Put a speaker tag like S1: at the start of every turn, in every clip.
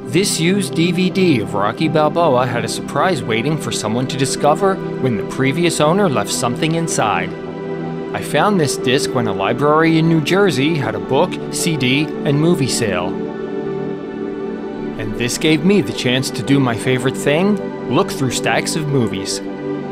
S1: This used DVD of Rocky Balboa had a surprise waiting for someone to discover when the previous owner left something inside. I found this disc when a library in New Jersey had a book, CD, and movie sale. And this gave me the chance to do my favorite thing, look through stacks of movies.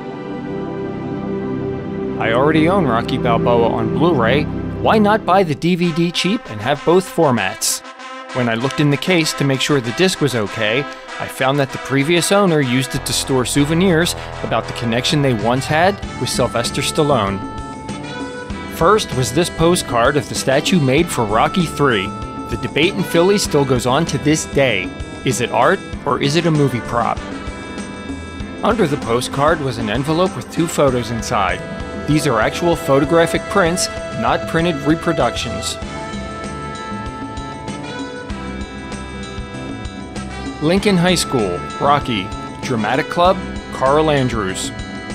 S1: I already own Rocky Balboa on Blu-ray, why not buy the DVD cheap and have both formats? When I looked in the case to make sure the disc was okay, I found that the previous owner used it to store souvenirs about the connection they once had with Sylvester Stallone. First was this postcard of the statue made for Rocky III. The debate in Philly still goes on to this day. Is it art or is it a movie prop? Under the postcard was an envelope with 2 photos inside. These are actual photographic prints, not printed reproductions. Lincoln High School, Rocky, Dramatic Club, Carl Andrews.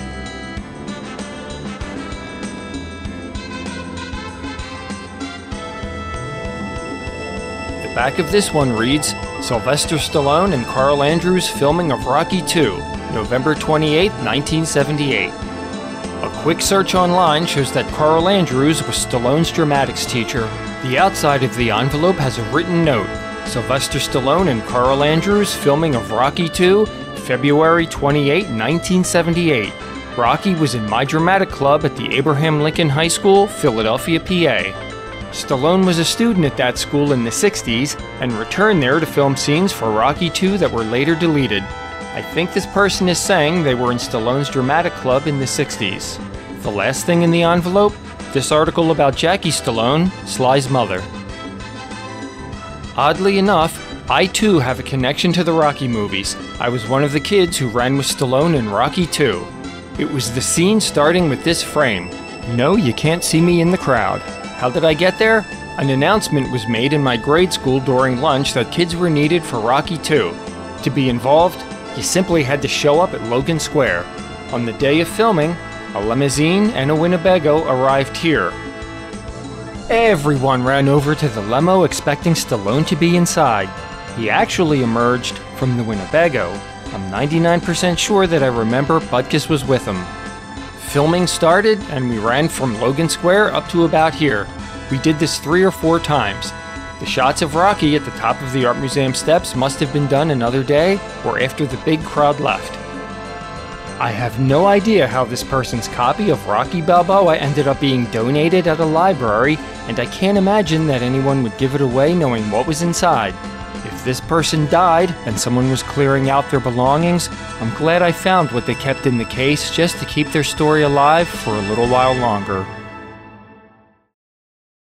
S1: The back of this one reads, Sylvester Stallone and Carl Andrews filming of Rocky II, November 28, 1978. A quick search online shows that Carl Andrews was Stallone's dramatics teacher. The outside of the envelope has a written note, Sylvester Stallone and Carl Andrews filming of Rocky II, February 28, 1978. Rocky was in my dramatic club at the Abraham Lincoln High School, Philadelphia, PA. Stallone was a student at that school in the 60s and returned there to film scenes for Rocky II that were later deleted. I think this person is saying they were in Stallone's dramatic club in the 60s. The last thing in the envelope? This article about Jackie Stallone, Sly's mother. Oddly enough, I too have a connection to the Rocky movies. I was one of the kids who ran with Stallone in Rocky II. It was the scene starting with this frame. No, you can't see me in the crowd. How did I get there? An announcement was made in my grade school during lunch that kids were needed for Rocky II. To be involved, you simply had to show up at Logan Square. On the day of filming, a limousine and a Winnebago arrived here. Everyone ran over to the limo expecting Stallone to be inside. He actually emerged from the Winnebago. I'm 99% sure that I remember Butkus was with him. Filming started and we ran from Logan Square up to about here. We did this 3 or 4 times. The shots of Rocky at the top of the Art Museum steps must have been done another day or after the big crowd left. I have no idea how this person's copy of Rocky Balboa ended up being donated at a library, and I can't imagine that anyone would give it away knowing what was inside. If this person died and someone was clearing out their belongings, I'm glad I found what they kept in the case just to keep their story alive for a little while longer.